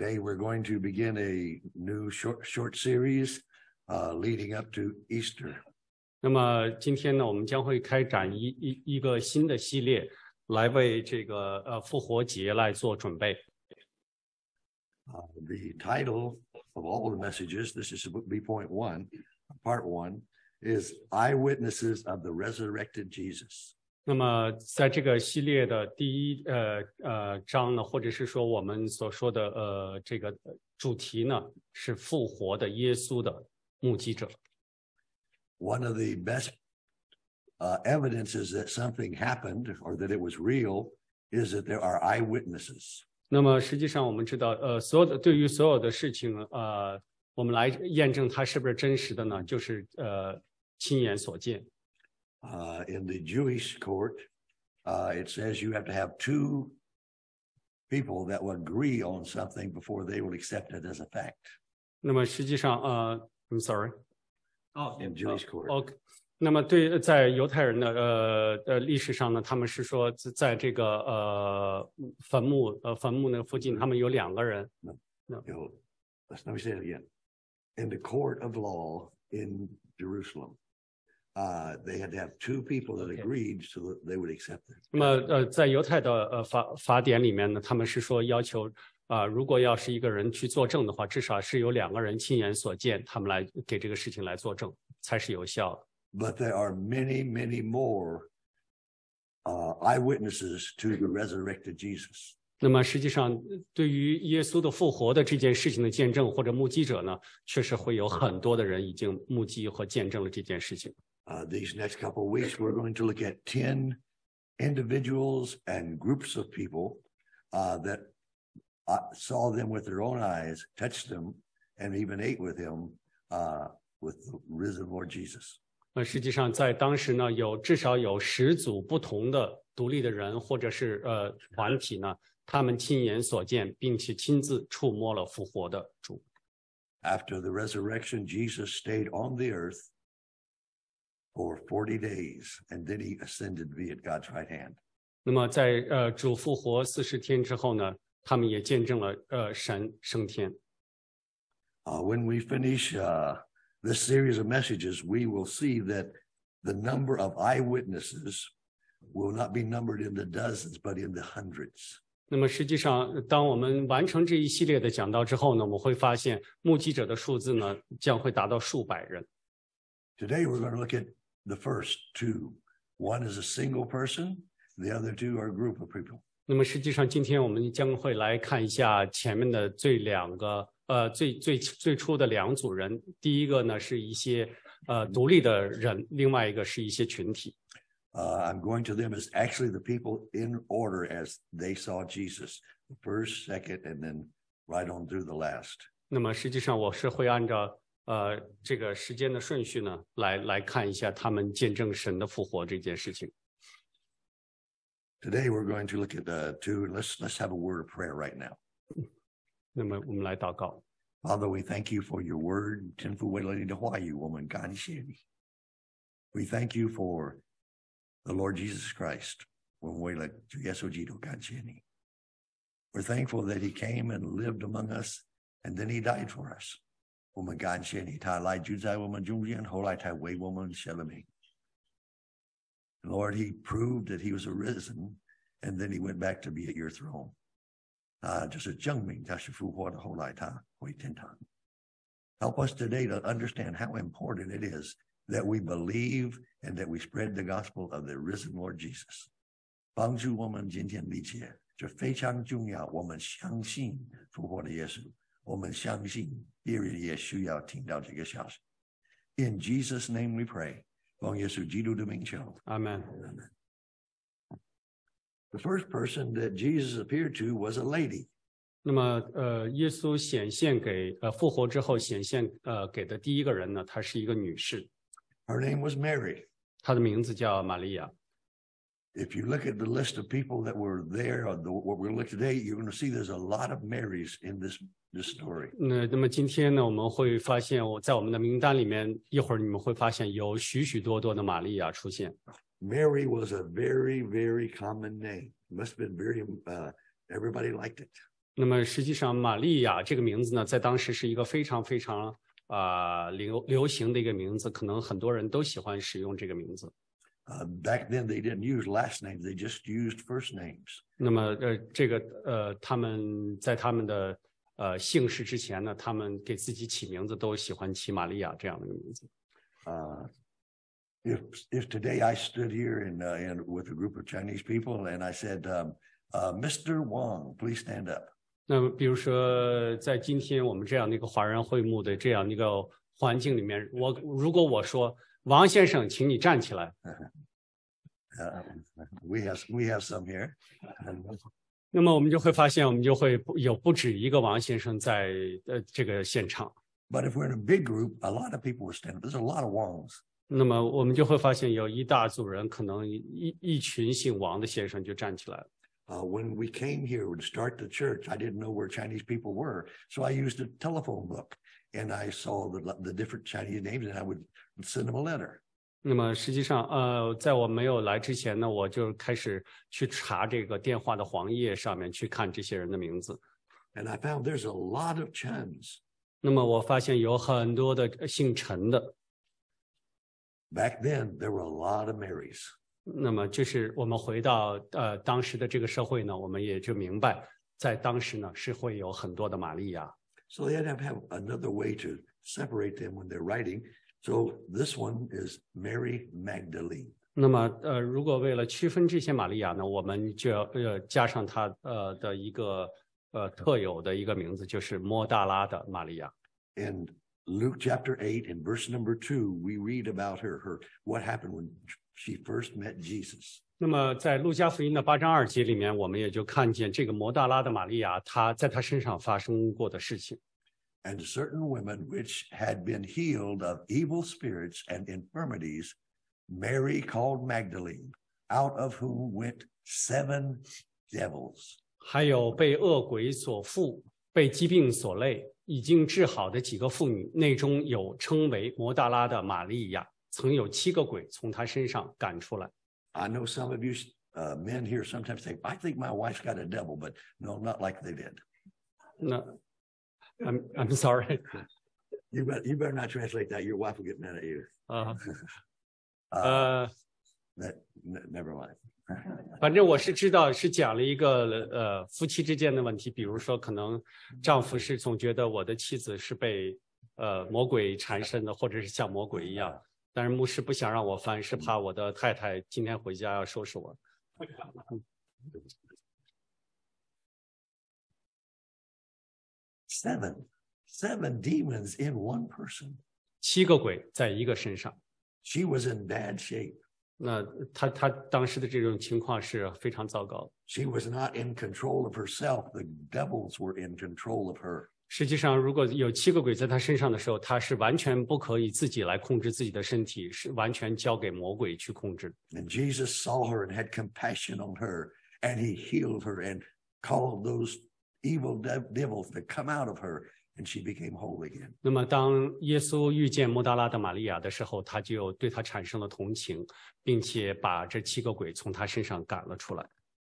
Today we're going to begin a new short series leading up to Easter. 那么今天呢，我们将会开展一个新的系列，来为这个复活节来做准备。 The title of all the messages, this is be point one, part one, is Eyewitnesses of the Resurrected Jesus. 那么在这个系列的第一章呢，或者是说我们所说的这个主题呢，是复活的耶稣的目击者。 One of the best evidences that something happened or that it was real is that there are eyewitnesses. 那么实际上我们知道，对于所有的事情，我们来验证它是不是真实的呢？就是亲眼所见。 In the Jewish court, it says you have to have two people that will agree on something before they will accept it as a fact. 那么实际上I'm sorry. In Jewish court. OK. 那么在犹太人的历史上呢，他们是说在这个坟墓那附近，他们有两个人。 Let me say it again. In the court of law in Jerusalem, they had to have two people that agreed so that they would accept it. 那么在犹太的法典里面呢，他们是说要求如果要是一个人去作证的话，至少是有两个人亲眼所见，他们来给这个事情来作证，才是有效的。 But there are many, many more eyewitnesses to the resurrected Jesus. 那么实际上，对于耶稣的复活的这件事情的见证或者目击者呢，确实会有很多的人已经目击和见证了这件事情。 These next couple of weeks, we're going to look at 10 individuals and groups of people that saw them with their own eyes, touched them, and even ate with him, with the risen Lord Jesus. 实际上在当时呢，至少有10组不同的独立的人或者是团体呢，他们亲眼所见，并且亲自触摸了复活的主。 After the resurrection, Jesus stayed on the earth for 40 days, and then he ascended to be at God's right hand. 那么在主复活40天之后呢，他们也见证了神升天。 When we finish this series of messages, we will see that the number of eyewitnesses will not be numbered in the dozens, but in the hundreds. 那么实际上，当我们完成这一系列的讲道之后呢，我们会发现目击者的数字呢将会达到数百人。 Today we're going to look at the first two. One is a single person, the other two are a group of people. 那么实际上，今天我们将会来看一下前面的最初的两组人。第一个呢是一些独立的人，另外一个是一些群体。 I'm going to them as actually the people in order as they saw Jesus, the first, second, and then right on through the last. 那么实际上我是会按照这个时间的顺序呢来看一下他们见证神的复活这件事情。 Today we're going to look at two. Let's have a word of prayer right now. 那么我们来祷告。 Father, we thank you for your word. 天父，为了你的话语，我们感谢你。We thank you for the Lord Jesus Christ. 我们为了主耶稣基督感谢你。We're thankful that he came and lived among us, and then he died for us. 我们感谢你，他来住在我们中间，后来他为我们舍了命。Lord, he proved that he was arisen, and then he went back to be at your throne. 就是证明他是复活的，后来他回天堂。Help us today to understand how important it is that we believe and that we spread the gospel of the risen Lord Jesus. 帮助我们今天理解，这非常重要。我们相信复活的耶稣，我们相信别人也需要听到这个消息。In Jesus' name we pray. 奉耶稣基督的名求。 Amen. The first person that Jesus appeared to was a lady. 那么耶稣显现给复活之后显现给的第一个人呢，她是一个女士。 Her name was Mary. 她的名字叫玛利亚。 If you look at the list of people that were there, or what we're looking today, you're going to see there's a lot of Marys in this story. 那么今天呢，我们会发现在我们的名单里面，一会儿你们会发现有许许多多的玛利亚出现。 Mary was a very, very common name. It must have been very, everybody liked it. 那么实际上，玛利亚这个名字呢，在当时是一个非常非常流行的一个名字，可能很多人都喜欢使用这个名字。 Back then, they didn't use last names; they just used first names. 那么他们在他们的姓氏之前呢，他们给自己起名字都喜欢起玛利亚这样的一个名字。 If today I stood here and with a group of Chinese people and I said, Mr. Wang, please stand up. 那么，比如说，在今天我们这样的一个华人会幕的这样的一个环境里面，如果我说王先生，请你站起来。 We have some here. 那么我们就会发现，我们就会有不止一个王先生在这个现场。 But if we're in a big group, a lot of people will stand up. There's a lot of Wangs. 那么我们就会发现，有一大组人，可能一群姓王的先生就站起来了。 When we came here to start the church, I didn't know where Chinese people were, so I used a telephone book, and I saw the different Chinese names, and I would send them a letter. 那么实际上，在我没有来之前呢，我就开始去查这个电话的黄页上面去看这些人的名字。 And I found there's a lot of Chens. 那么我发现有很多的姓陈的。 Back then, there were a lot of Marys. 那么就是我们回到当时的这个社会呢，我们也就明白，在当时呢是会有很多的玛利亚。 So they had to have another way to separate them when they're writing. So this one is Mary Magdalene. 那么如果为了区分这些玛利亚呢，我们就要加上她的一个特有的一个名字，就是摩大拉的玛利亚。 In Luke chapter 8 and verse number 2, we read about her what happened when she first met Jesus. 那么在路加福音的8章2节里面，我们也就看见这个摩大拉的玛利亚，她在她身上发生过的事情。 And certain women which had been healed of evil spirits and infirmities, Mary called Magdalene, out of whom went 7 devils. 还有被恶鬼所附、被疾病所累、已经治好的几个妇女，内中有称为摩大拉的玛利亚，曾有7个鬼从她身上赶出来。 I know some of you men here sometimes say, I think my wife's got a devil, but no, not like they did. 那I'm sorry. You better not translate that. Your wife will get mad at you. Never mind. 反正我是知道是讲了一个夫妻之间的问题，比如说可能丈夫是总觉得我的妻子是被魔鬼缠身的，或者是像魔鬼一样，但是牧师不想让我翻，是怕我的太太今天回家要收拾我。 Seven demons in one person. 7个鬼在一个身上。 She was in bad shape. 那她当时的这种情况是非常糟糕。 She was not in control of herself. The devils were in control of her. 实际上，如果有7个鬼在她身上的时候，她是完全不可以自己来控制自己的身体，是完全交给魔鬼去控制。 And Jesus saw her and had compassion on her, and he healed her and called those evil devils to come out of her, and she became whole again. 那么，当耶稣遇见摩大拉的玛利亚的时候，他就对她产生了同情，并且把这7个鬼从她身上赶了出来。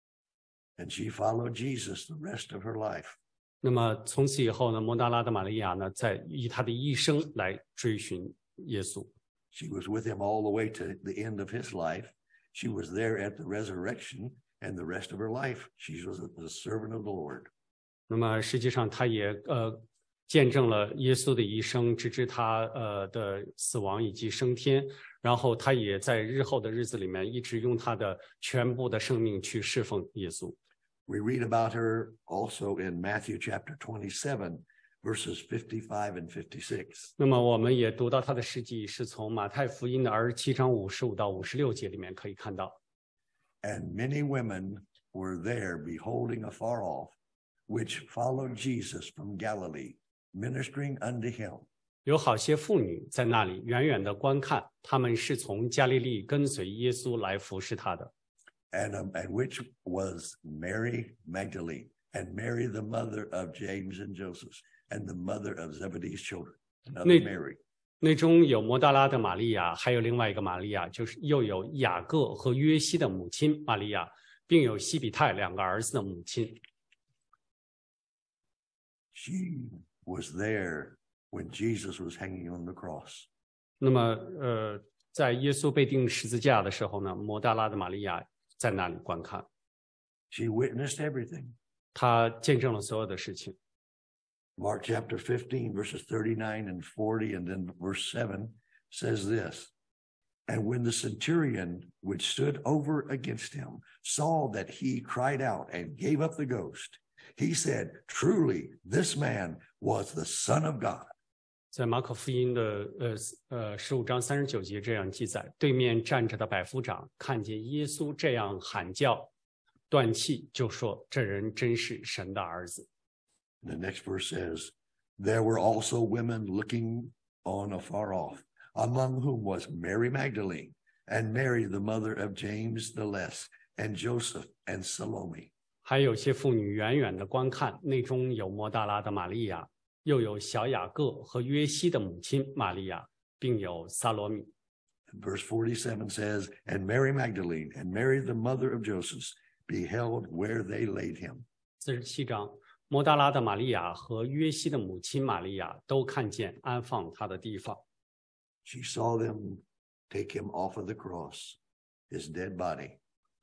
And she followed Jesus the rest of her life. 那么从此以后呢，摩大拉的玛利亚呢，以她的一生来追寻耶稣。 She was with him all the way to the end of his life. She was there at the resurrection, and the rest of her life, she was a servant of the Lord. 那么实际上，他也见证了耶稣的一生，直至他的死亡以及升天。然后他也在日后的日子里面，一直用他的全部的生命去侍奉耶稣。 We read about her also in Matthew chapter 27, verses 55 and 56. 那么我们也读到他的事迹，是从马太福音的27章55到56节里面可以看到。 And many women were there beholding afar off, which followed Jesus from Galilee, ministering unto him. 有好些妇女在那里远远的观看，她们是从加利利跟随耶稣来服侍他的。 And which was Mary Magdalene, and Mary the mother of James and Joseph, and the mother of Zebedee's children, another Mary. 那中有摩大拉的玛利亚，还有另外一个玛利亚，就是又有雅各和约西的母亲玛利亚，并有西比泰2个儿子的母亲。 She was there when Jesus was hanging on the cross. 那么在耶稣被钉十字架的时候呢，摩大拉的玛利亚在那里观看， She witnessed everything. 她见证了所有的事情。 Mark chapter 15, verses 39 and 40, and then verse 7 says this. And when the centurion which stood over against him saw that he cried out and gave up the ghost, he said, Truly, this man was the Son of God. 在马可福音的15章39节这样记载，对面站着的百夫长看见耶稣这样喊叫，断气，就说：“这人真是神的儿子。” The next verse says, There were also women looking on afar off, among whom was Mary Magdalene, and Mary the mother of James the Less, and Joseph, and Salome. 还有些妇女远远的观看，内中有摩大拉的玛利亚，又有小雅各和约西的母亲玛利亚，并有撒罗米。 Verse 47 says, And Mary Magdalene, and Mary the mother of Joseph, beheld where they laid him. 47章，摩大拉的玛利亚和约西的母亲玛利亚都看见安放他的地方。 She saw them take him off of the cross, his dead body.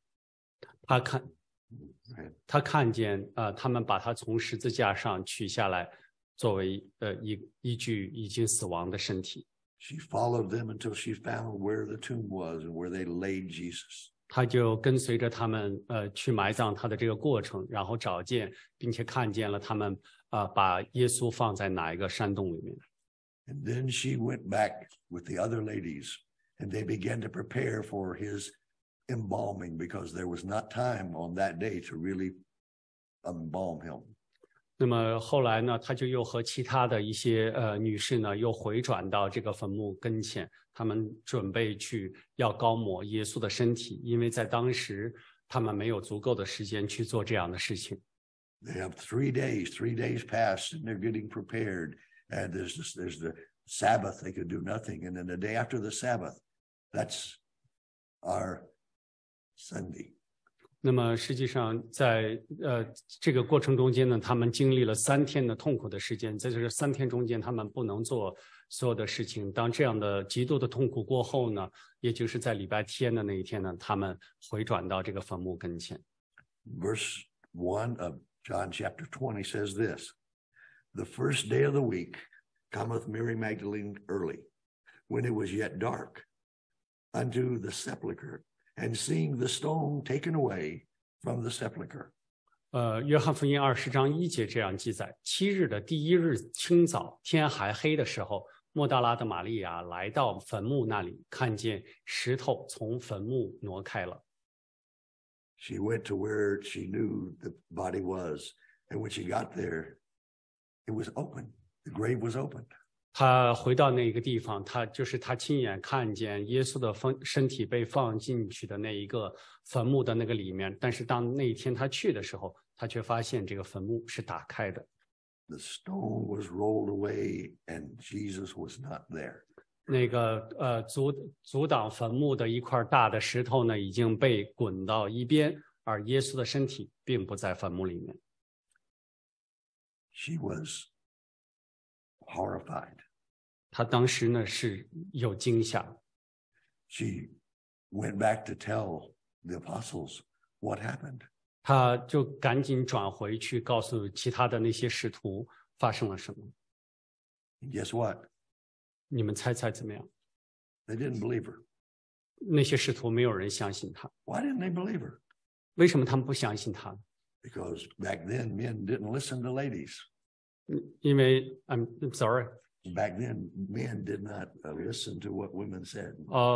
他看见他们把他从十字架上取下来，作为一具已经死亡的身体。 She followed them until she found where the tomb was and where they laid Jesus. 他就跟随着他们去埋葬他的这个过程，然后找见并且看见了他们把耶稣放在哪一个山洞里面。 And then she went back with the other ladies, and they began to prepare for his embalming because there was not time on that day to really embalm him. 那么后来呢，他就又和其他的一些女士呢，又回转到这个坟墓跟前，他们准备去要膏抹耶稣的身体，因为在当时他们没有足够的时间去做这样的事情。 They have 3 days. 3 days passed, and they're getting prepared. And there's the Sabbath, they could do nothing. And then the day after the Sabbath, that's our Sunday. 那么实际上在这个过程中间呢，他们经历了3天的痛苦的时间，在这3天中间，他们不能做所有的事情。当这样的极度的痛苦过后呢，也就是在礼拜天的那一天呢，他们回转到这个坟墓跟前。 Verse 1 of John chapter 20 says this. The first day of the week cometh Mary Magdalene early, when it was yet dark, unto the sepulchre, and seeing the stone taken away from the sepulchre. 约翰福音20章1节这样记载：7日的第1日清早，天还黑的时候，莫大拉的玛利亚来到坟墓那里，看见石头从坟墓挪开了。 She went to where she knew the body was, and when she got there, it was open. The grave was opened. 他回到那个地方，他亲眼看见耶稣的身体被放进去的那一个坟墓的那个里面。但是当那一天他去的时候，他却发现这个坟墓是打开的。 The stone was rolled away, and Jesus was not there. 那个阻挡坟墓的一块大的石头呢，已经被滚到一边，而耶稣的身体并不在坟墓里面。 She was horrified. 他当时呢是有惊吓。 She went back to tell the apostles what happened. 他就赶紧转回去告诉其他的那些使徒发生了什么。 And guess what? 你们猜怎么样？ They didn't believe her. 那些使徒没有人相信他。 Why didn't they believe her? 为什么他们不相信他？ Because back then men didn't listen to ladies. 因为 I'm sorry. Back then men did not listen to what women said.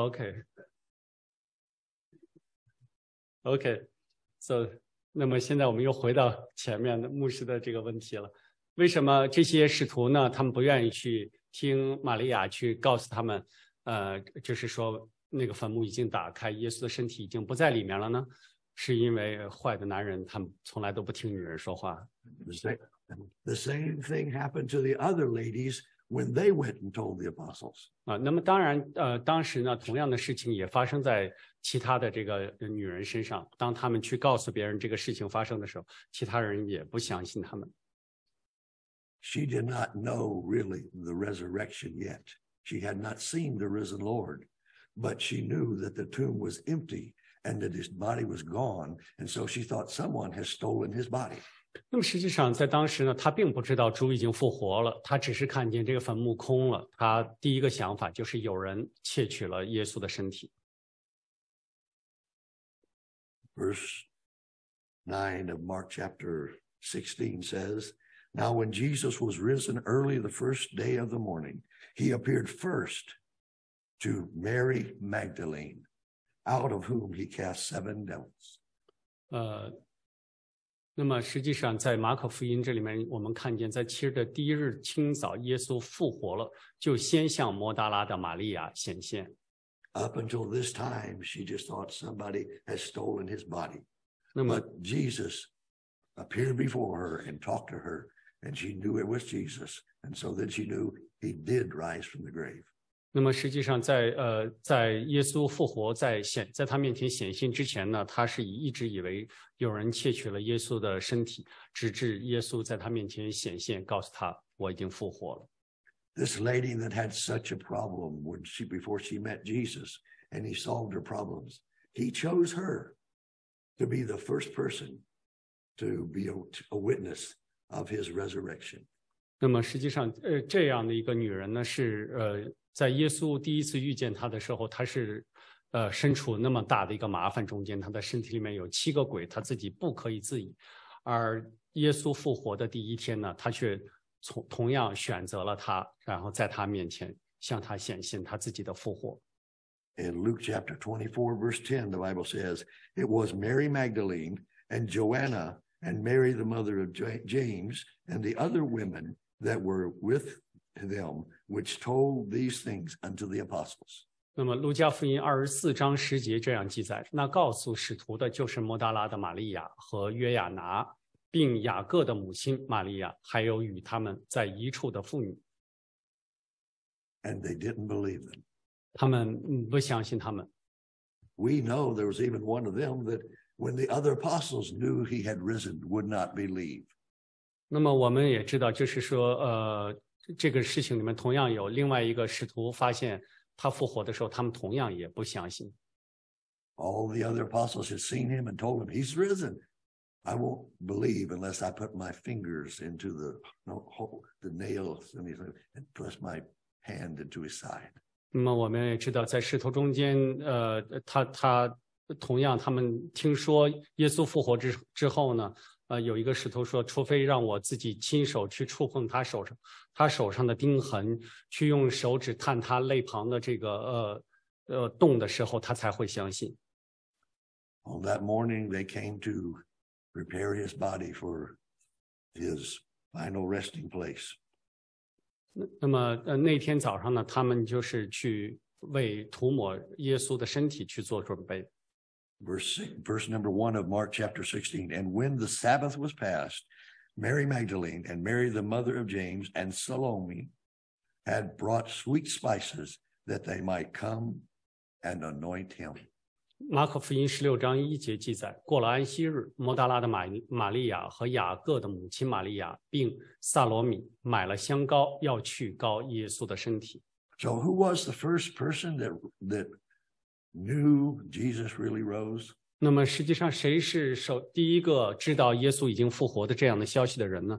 OK.那么现在我们又回到前面的牧师的这个问题了。为什么这些使徒呢？他们不愿意去听玛利亚去告诉他们，就是说那个坟墓已经打开，耶稣的身体已经不在里面了呢？是因为坏的男人他们从来都不听女人说话。 The same thing happened to the other ladies when they went and told the apostles. 那么当然，当时呢，同样的事情也发生在其他的这个女人身上。当他们去告诉别人这个事情发生的时候，其他人也不相信他们。 she did not know really the resurrection yet. She had not seen the risen Lord, but she knew that the tomb was empty and that his body was gone. And so she thought someone has stolen his body. 那么实际上在当时呢，他并不知道主已经复活了，他只是看见这个坟墓空了。他第一个想法就是有人窃取了耶稣的身体。 Verse 9 of Mark chapter 16 says, Now when Jesus was risen early the first day of the morning, he appeared first to Mary Magdalene, out of whom he cast 7 devils. 那么实际上在马可福音这里面，我们看见在7日的第1日清早，耶稣复活了，就先向摩达拉的玛利亚显现。 Up until this time, she just thought somebody has stolen his body. But Jesus appeared before her and talked to her, and she knew it was Jesus. And so then she knew he did rise from the grave. 那么实际上在耶稣复活在他面前显现之前呢，他是一直以为有人窃取了耶稣的身体，直至耶稣在他面前显现，告诉他我已经复活了。 This lady that had such a problem before she met Jesus and he solved her problems, he chose her to be the first person to be a witness of his resurrection. 那么实际上这样的一个女人呢，是在耶稣第一次遇见她的时候，她是身处那么大的一个麻烦中间，她的身体里面有7个鬼，她自己不可以自已。而耶稣复活的第1天呢，她却同样选择了她，然后在她面前向她显现她自己的复活。 In Luke chapter 24, verse 10, the Bible says, It was Mary Magdalene and Joanna and Mary, the mother of James, and the other women that were with them, which told these things unto the apostles. 那么路加福音24章10节这样记载，那告诉使徒的就是摩达拉的玛利亚和约亚拿，并雅各的母亲玛利亚，还有与他们在一处的妇女。 And they didn't believe them. 他们不相信他们。 We know there was even one of them that when the other apostles knew he had risen, would not believe. 那么我们也知道，就是说，这个事情里面同样有另外一个使徒发现他复活的时候，他们同样也不相信。 All the other apostles had seen him and told him, He's risen. I won't believe unless I put my fingers into the nails and press my hand into his side. 那么我们也知道，在使徒中间，他同样，他们听说耶稣复活之后呢，有一个使徒说，除非让我自己亲手去触碰他手上的钉痕，去用手指探他肋旁的这个洞的时候，他才会相信。 On that morning, they came to prepare his body for his final resting place. 那么那天早上呢，他们就是去为涂抹耶稣的身体去做准备。 Verse number 1 of Mark chapter 16. And when the Sabbath was past, Mary Magdalene and Mary the mother of James and Salome had brought sweet spices that they might come and anoint him. 马可福音16章1节记载，过了安息日，摩达拉的玛利亚和雅各的母亲玛利亚，并撒罗米买了香膏，要去膏耶稣的身体。 So who was the first person that knew Jesus really rose? 那么实际上，谁是第一个知道耶稣已经复活的这样的消息的人呢？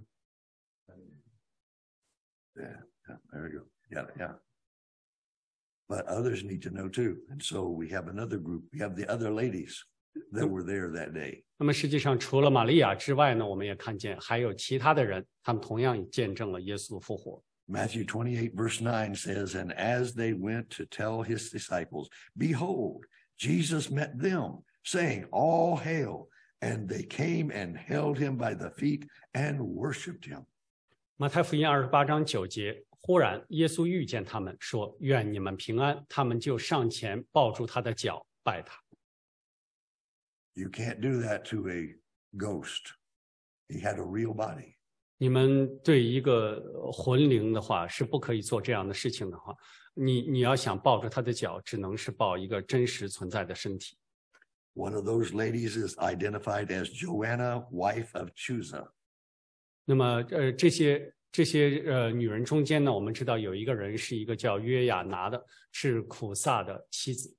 Yeah, there you go. Yeah. But others need to know too. And so we have another group. We have the other ladies that were there that day. 那么实际上，除了玛利亚之外呢，我们也看见还有其他的人，他们同样见证了耶稣的复活。 Matthew 28 verse 9 says, And as they went to tell his disciples, behold, Jesus met them, saying, All hail. And they came and held him by the feet and worshipped him. 马太福音28章9节，忽然耶稣遇见他们，说：“愿你们平安。”他们就上前抱住他的脚，拜他。 You can't do that to a ghost. He had a real body. 你们对一个魂灵的话是不可以做这样的事情的话，你要想抱着他的脚，只能是抱一个真实存在的身体。 One of those ladies is identified as Joanna, wife of Chuza. 那么这这些女人中间呢，我们知道有一个人是一个叫约雅拿的，是苦撒的妻子。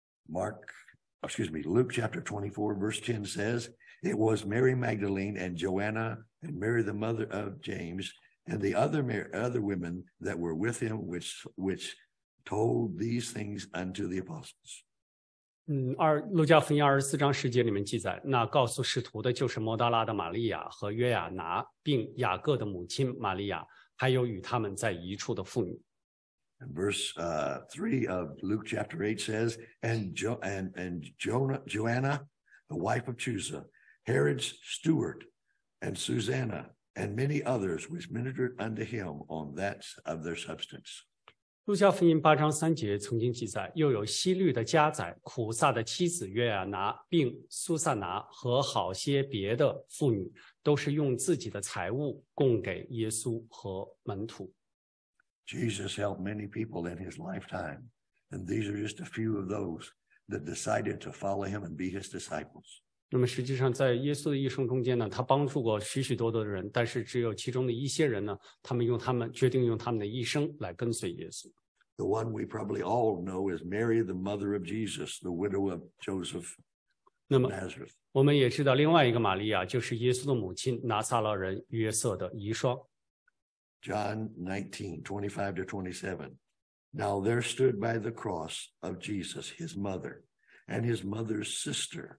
Luke chapter 24, verse 10 says, it was Mary Magdalene and Joanna and Mary the mother of James and the other women that were with him, which told these things unto the apostles. 路加福音24章10节里面记载，那告诉使徒的就是摩达拉的玛利亚和约雅拿，并雅各的母亲玛利亚，还有与他们在一处的妇女。 And verse 3 of Luke chapter 8 says, and Joanna, the wife of Chusa, Herod's steward, and Susanna, and many others which ministered unto him on that of their substance. 路加福音8章3节曾经记载，又有希律的家宰、苦撒的妻子约雅拿，并苏撒拿和好些别的妇女，都是用自己的财物供给耶稣和门徒。 Jesus helped many people in his lifetime, and these are just a few of those that decided to follow him and be his disciples. 那么实际上在耶稣的一生中间呢，他帮助过许许多多的人，但是只有其中的一些人呢，他们决定用他们的一生来跟随耶稣。 The one we probably all know is Mary, the mother of Jesus, the widow of Joseph. 那么我们也知道另外一个玛利亚就是耶稣的母亲，拿撒勒人约瑟的遗孀。 John 19, 25 to 27. Now there stood by the cross of Jesus his mother and his mother's sister,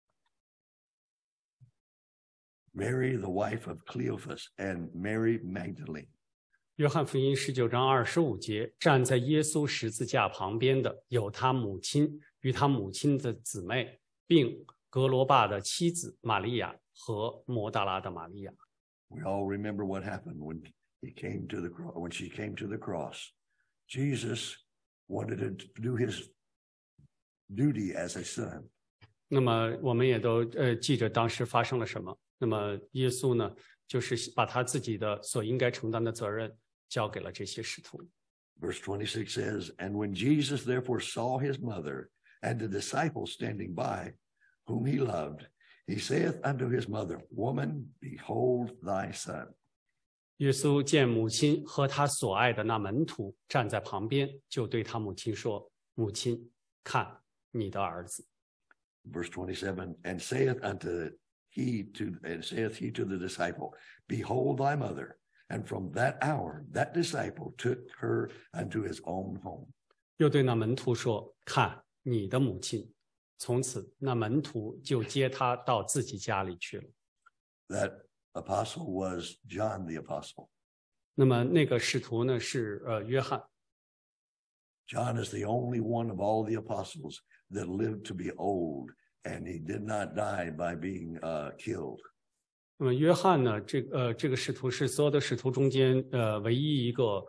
Mary, the wife of Cleophas, and Mary Magdalene. 约翰福音19章25节，站在耶稣十字架旁边的有他母亲与他母亲的姊妹，并格罗巴的妻子玛利亚和摩达拉的玛利亚。 We all remember what happened when she came to the cross. Jesus wanted to do his duty as a son. 那么我们也都记着当时发生了什么。那么耶稣呢，就是把他自己的所应该承担的责任交给了这些使徒。 Verse 26 says, and when Jesus therefore saw his mother and the disciples standing by, whom he loved, he saith unto his mother, Woman, behold thy son. 耶稣见母亲和他所爱的那门徒站在旁边，就对他母亲说：“母亲，看你的儿子。” Verse 27, and saith he to the disciple, Behold thy mother. And from that hour, that disciple took her unto his own home. 又对那门徒说：“看你的母亲。”从此，那门徒就接他到自己家里去了。 That apostle was John the apostle. 那么那个使徒呢是约翰。 John is the only one of all the apostles that lived to be old, and he did not die by being killed. 那么约翰呢，这个使徒是所有的使徒中间唯一一个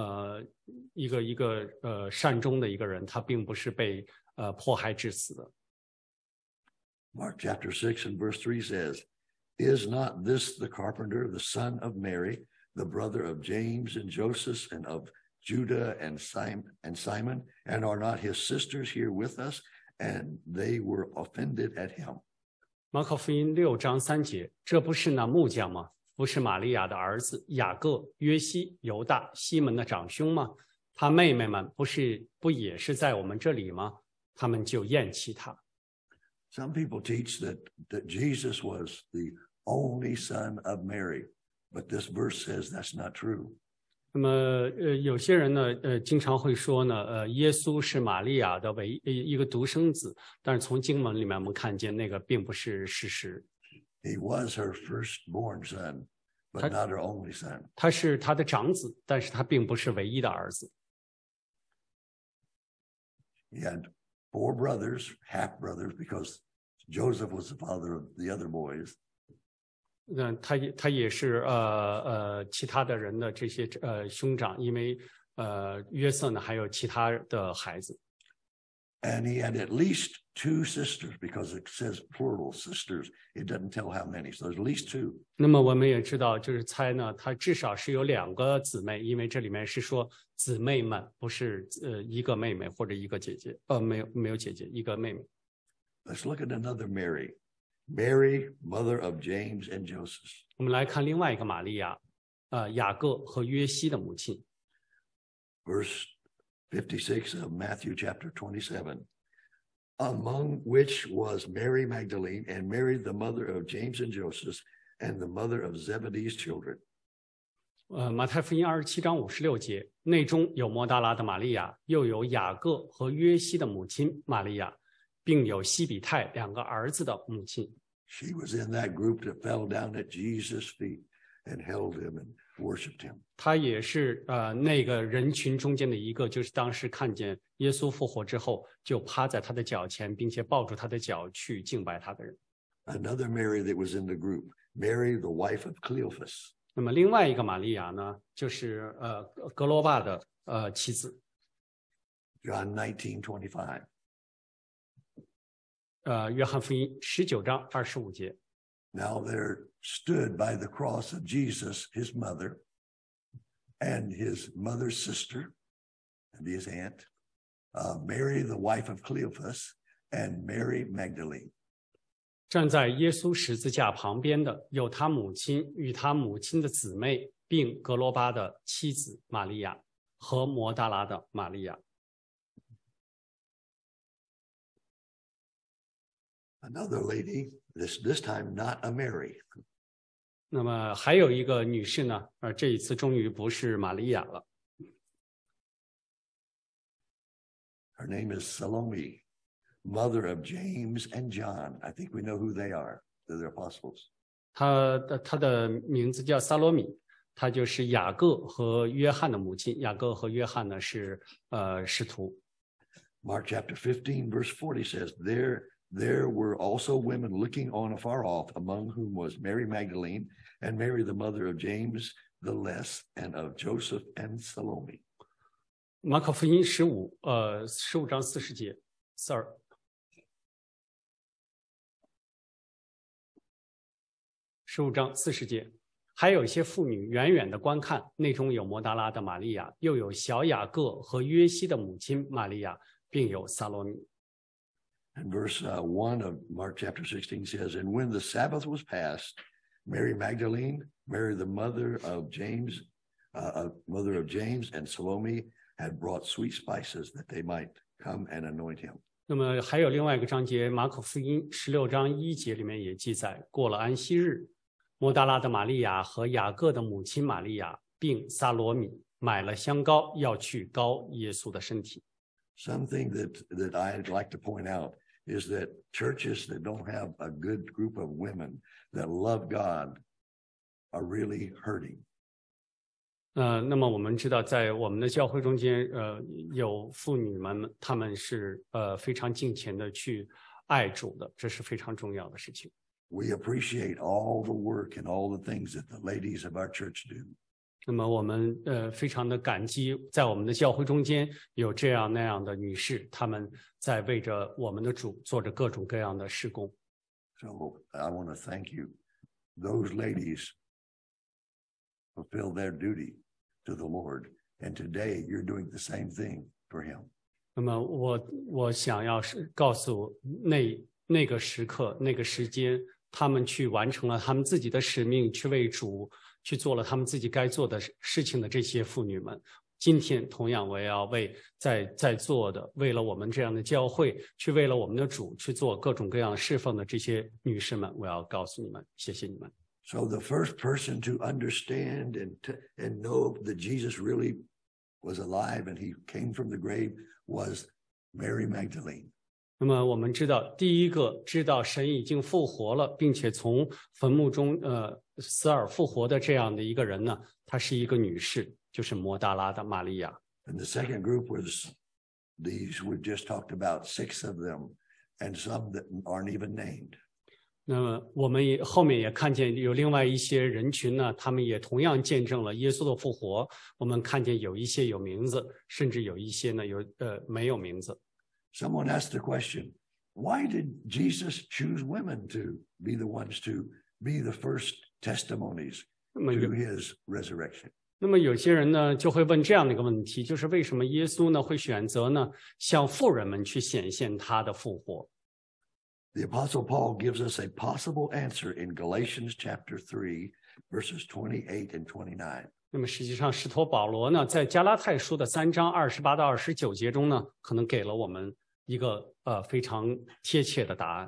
善终的一个人，他并不是被迫害致死的。 Mark chapter 6 and verse 3 says, Is not this the carpenter, the son of Mary, the brother of James and Joseph and of Judah and Simon, and are not his sisters here with us? And they were offended at him. 马可福音6章3节，这不是那木匠吗？不是玛利亚的儿子雅各、约西、犹大、西门的长兄吗？他妹妹们不也是在我们这里吗？他们就厌弃他。 Some people teach that Jesus was the only son of Mary, but this verse says that's not true. 那么有些人呢经常会说呢耶稣是玛利亚的唯一个独生子，但是从经文里面我们看见那个并不是事实。 He was her firstborn son, but not her only son. 他是他的长子，但是他并不是唯一的儿子。 He had 4 brothers, half brothers, because Joseph was the father of the other boys. 他也是其他的人的这些兄长，因为约瑟呢还有其他的孩子。 And he had at least 2 sisters, because it says plural sisters. It doesn't tell how many, so there's at least 2. 那么我们也知道，就是猜呢，他至少是有2个姊妹，因为这里面是说姊妹们，不是一个妹妹或者一个姐姐，没有姐姐，一个妹妹。 Let's look at another Mary, Mary, mother of James and Joseph. 我们来看另外一个玛利亚， 雅各和约西的母亲。 Verse 56 of Matthew chapter 27, among which was Mary Magdalene and Mary the mother of James and Joseph and the mother of Zebedee's children. 马太福音27章56节，内中有摩大拉的玛利亚，又有雅各和约西的母亲玛利亚，并有西比泰2个儿子的母亲。 She was in that group that fell down at Jesus' feet and held him and worshipped him. 她也是那个人群中间的一个，就是当时看见耶稣复活之后，就趴在他的脚前，并且抱住他的脚去敬拜他的人。 Another Mary that was in the group, Mary the wife of Cleophas. 那么另外一个玛利亚呢，就是格罗巴的妻子。 John 19:25. 约翰福音19章25节。 Now there stood by the cross of Jesus his mother and his mother's sister and his aunt, Mary the wife of Cleophas and Mary Magdalene. 站在耶稣十字架旁边的有他母亲与他母亲的姊妹，并格罗巴的妻子玛利亚和摩大拉的玛利亚。 Another lady, this time not a Mary. 那么还有一个女士呢，这一次终于不是玛利亚了。 Her name is Salome, mother of James and John. I think we know who they are. They're the apostles. 她的名字叫撒罗米，她就是雅各和约翰的母亲。雅各和约翰呢是使徒。 Mark chapter 15 verse 40 says, There were also women looking on afar off, among whom was Mary Magdalene and Mary the mother of James the Less and of Joseph and Salome. 马可福音15章40节，Sir。15章40节，还有一些妇女远远的观看，内中有摩大拉的玛利亚，又有小雅各和约西的母亲玛利亚，并有撒罗米。 And verse 1 of Mark chapter 16 says, And when the Sabbath was past, Mary Magdalene, Mary the mother of James, and Salome had brought sweet spices that they might come and anoint him. 那么还有另外一个章节，马可福音16章1节里面也记载，过了安息日，摩大拉的玛利亚和雅各的母亲玛利亚，并撒罗米买了香膏，要去膏耶稣的身体。 Something that I'd like to point out is that churches that don't have a good group of women that love God are really hurting. 那么我们知道，在我们的教会中间，有妇女们，她们是非常敬虔的去爱主的，这是非常重要的事情。 We appreciate all the work and all the things that the ladies of our church do. 那么我们非常的感激，在我们的教会中间有这样那样的女士，她们在为着我们的主做着各种各样的事工。 So I want to thank you. Those ladies fulfill their duty to the Lord, and today you're doing the same thing for Him. 那么我想要是告诉那个时刻那个时间，他们去完成了他们自己的使命，去为主去做了他们自己该做的事情的这些妇女们，今天同样我也要为在座的，为了我们这样的教会，去为了我们的主去做各种各样侍奉的这些女士们，我要告诉你们，谢谢你们。 So the first person to understand and know that Jesus really was alive and he came from the grave was Mary Magdalene. 那么我们知道，第一个知道神已经复活了，并且从坟墓中死而复活的这样的一个人呢，她是一个女士，就是摩大拉的玛利亚。 And the second group was these we just talked about, 6 of them, and some that aren't even named. 那么我们后面也看见有另外一些人群呢，他们也同样见证了耶稣的复活。我们看见有一些有名字，甚至有一些呢没有名字。 Someone asked the question, why did Jesus choose women to be the ones to be the first testimonies to his resurrection? 那么有些人呢就会问这样的一个问题，就是为什么耶稣呢会选择呢向妇人们去显现他的复活？ The Apostle Paul gives us a possible answer in Galatians chapter 3, verses 28 and 29. 那么实际上，使徒保罗呢，在加拉太书的3章28到29节中呢，可能给了我们一个非常贴切的答案。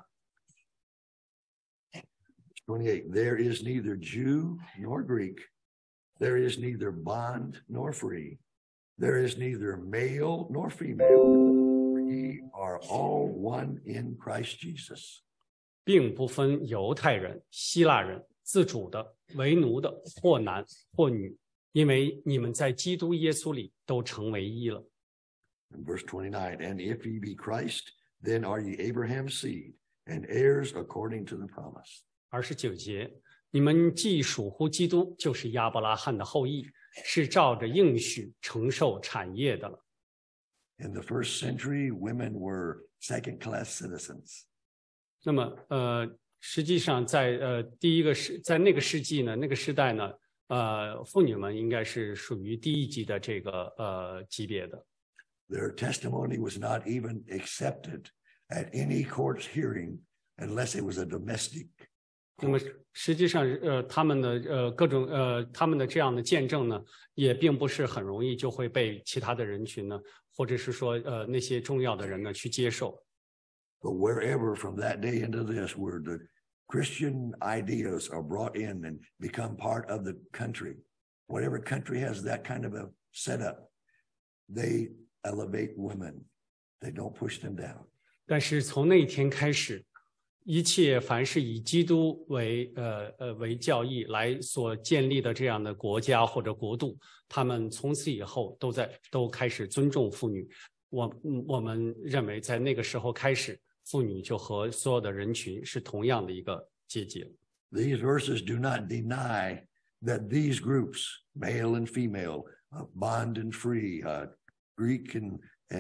28, there is neither Jew nor Greek, there is neither bond nor free, there is neither male nor female, for ye are all one in Christ Jesus. 并不分犹太人、希腊人、自主的、为奴的，或男或女，因为你们在基督耶稣里都成为一了。 In verse 29, and if ye be Christ, then are ye Abraham's seed, and heirs according to the promise. 29节，你们既属乎基督，就是亚伯拉罕的后裔，是照着应许承受产业的了。 In the first century, women were second-class citizens. 那么实际上在在那个世纪呢，那个时代呢，妇女们应该是属于第一级的这个级别的。 Their testimony was not even accepted at any court's hearing unless it was a domestic. 那么实际上他们的各种他们的这样的见证呢，也并不是很容易就会被其他的人群呢，或者是说那些重要的人呢去接受。 But wherever from that day into this, where the Christian ideas are brought in and become part of the country, whatever country has that kind of a setup, they elevate women. They don't push them down. 但是从那一天开始，一切凡是以基督为教义来所建立的这样的国家或者国度，他们从此以后都开始尊重妇女。我们认为在那个时候开始，妇女就和所有的人群是同样的一个阶级。 These verses do not deny that these groups, male and female, bond and free, Greek and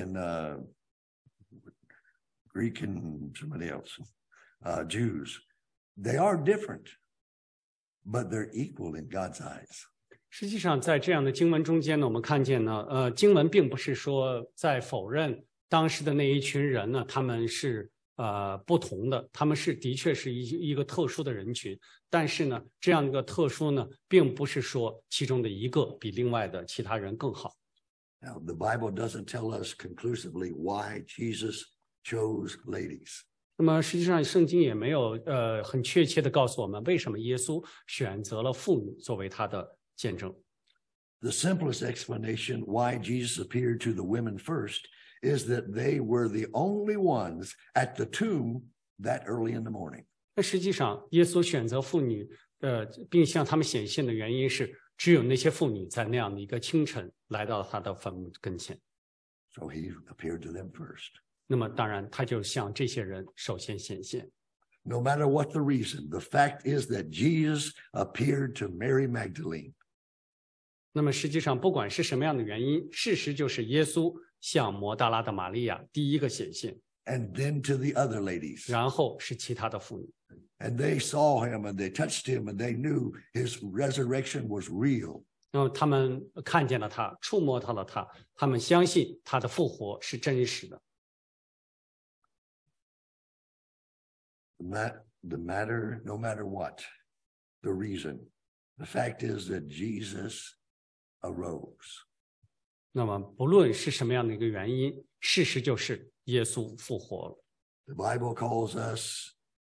somebody else, Jews, they are different, but they're equal in God's eyes. 实际上，在这样的经文中间呢，我们看见呢，经文并不是说在否认当时的那一群人呢，他们是不同的，他们是的确是一个特殊的人群，但是呢，这样一个特殊呢，并不是说其中的一个比另外的其他人更好。 Now, the Bible doesn't tell us conclusively why Jesus chose ladies. 那么实际上，圣经也没有很确切的告诉我们为什么耶稣选择了妇女作为他的见证。 The simplest explanation why Jesus appeared to the women first is that they were the only ones at the tomb that early in the morning. 那实际上，耶稣选择妇女并向他们显现的原因是，只有那些妇女在那样的一个清晨来到他的坟墓跟前。 So he appeared to them first. 那么当然，他就向这些人首先显现。 No matter what the reason, the fact is that Jesus appeared to Mary Magdalene. 那么实际上，不管是什么样的原因，事实就是耶稣向摩大拉的玛利亚第一个显现， And then to the other ladies. 然后是其他的妇女。 And they saw him and they touched him and they knew his resurrection was real. 然后他们看见了他，触摸到了他，他们相信他的复活是真实的。 The matter, no matter what, the reason, the fact is that Jesus arose. 那么不论是什么样的一个原因，事实就是耶稣复活了。 The Bible calls us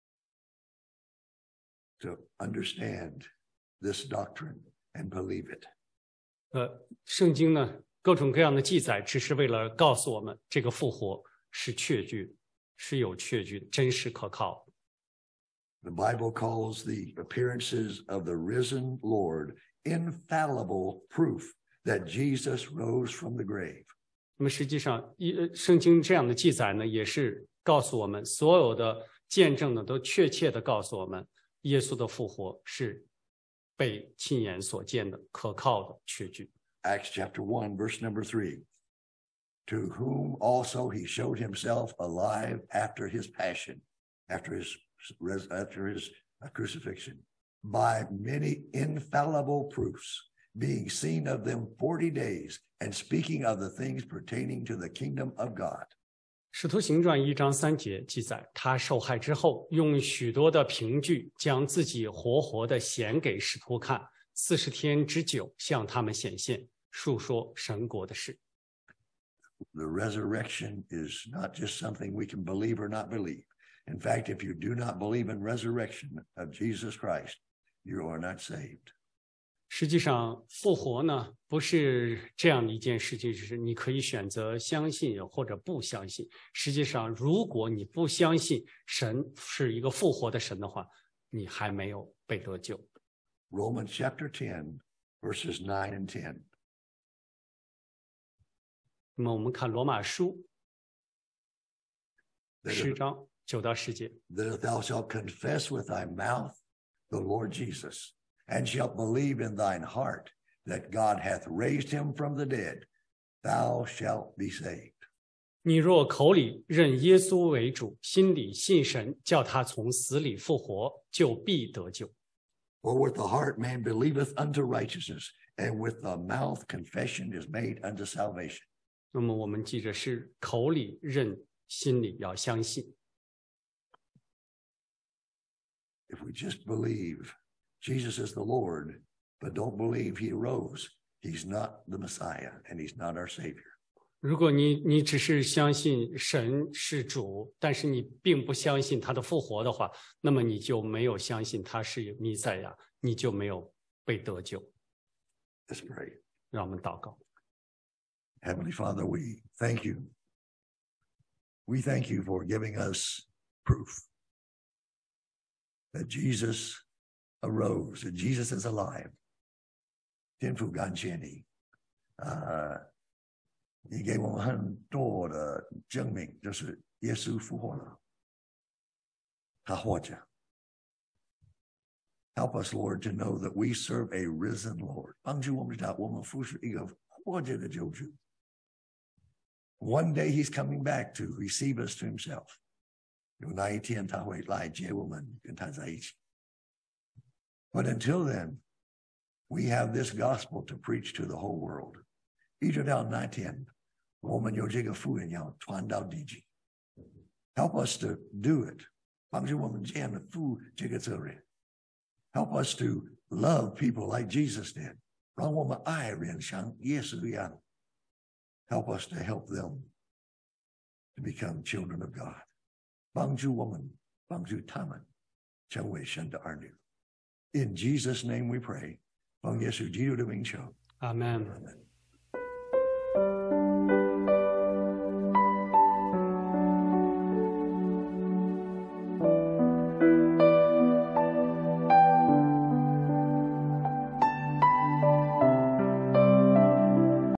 to understand this doctrine and believe it. 圣经呢，各种各样的记载，只是为了告诉我们，这个复活是确据，是有确据的，真实可靠。 The Bible calls the appearances of the risen Lord infallible proof that Jesus rose from the grave. 那么实际上，圣经这样的记载呢，也是告诉我们，所有的见证呢，都确切的告诉我们，耶稣的复活是被亲眼所见的、可靠的确据。 Acts chapter 1, verse number 3. To whom also he showed himself alive after his passion, after his crucifixion, by many infallible proofs, being seen of them 40 days, and speaking of the things pertaining to the kingdom of God. 使徒行传1章3节记载，他受害之后，用许多的凭据将自己活活的显给使徒看，40天之久向他们显现，述说神国的事。 The resurrection is not just something we can believe or not believe. In fact, if you do not believe in resurrection of Jesus Christ, you are not saved. 实际上，复活呢，不是这样的一件事情，就是你可以选择相信或者不相信。实际上，如果你不相信神是一个复活的神的话，你还没有被得救。 Romans chapter 10, verses 9 and 10. 那么我们看罗马书10章9到10节。 That thou shalt confess with thy mouth the Lord Jesus, and shalt believe in thine heart that God hath raised him from the dead, thou shalt be saved. 你若口里认耶稣为主，心里信神，叫他从死里复活，就必得救。 For with the heart man believeth unto righteousness, and with the mouth confession is made unto salvation. 那么我们记着是口里认，心里要相信。 If we just believe Jesus is the Lord, but don't believe he arose, he's not the Messiah, and he's not our Savior. 如果你只是相信神是主，但是你并不相信他的复活的话，那么你就没有相信他是弥赛亚，你就没有被得救。 Let's pray. 让我们祷告。 Heavenly Father, we thank you. We thank you for giving us proof that Jesus arose, that Jesus is alive. 天父感谢你，你给我们很多的证明，就是耶稣复活了，他活着。Help us, Lord, to know that we serve a risen Lord. 帮助我们知道，我们服侍一个活着的救主。One day he's coming back to receive us to himself. 有那一天他会来接我们，跟他在一起。But until then, we have this gospel to preach to the whole world. 一直到那天，我们有这个福音要传到地极。Help us to do it. 帮助我们这样的负这个责任。Help us to love people like Jesus did. 让我们爱人像耶稣一样。Help us to help them to become children of God. 帮助我们，帮助他们成为神的儿女。In Jesus' name we pray. 奉耶稣基督的名求。 Amen. Amen.